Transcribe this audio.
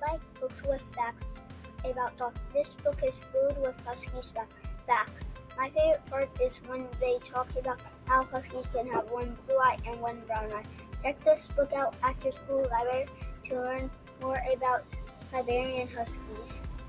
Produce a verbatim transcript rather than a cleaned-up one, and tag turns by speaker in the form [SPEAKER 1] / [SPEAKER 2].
[SPEAKER 1] like books with facts about dogs. This book is filled with Huskies facts. My favorite part is when they talk about how Huskies can have one blue eye and one brown eye. Check this book out at your school library to learn more about Siberian Huskies.